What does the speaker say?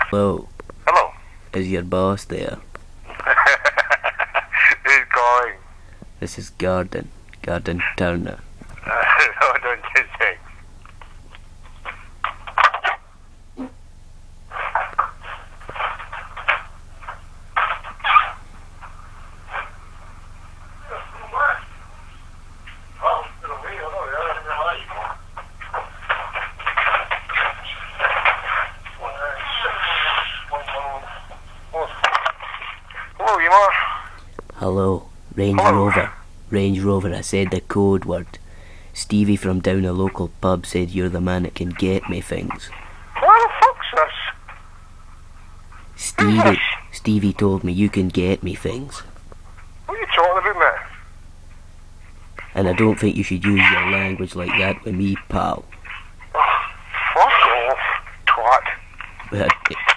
Hello, Hello. is your boss there? Who's calling? This is Gordon Turner. Hold on just a sec. Hello, you are? Hello, Range Hello. Rover. Range Rover, I said the code word. Stevie from down a local pub said you're the man that can get me things. Where the fuck's this? Stevie told me you can get me things. What are you talking about, mate? And I don't think you should use your language like that with me, pal. Oh, fuck off, twat. But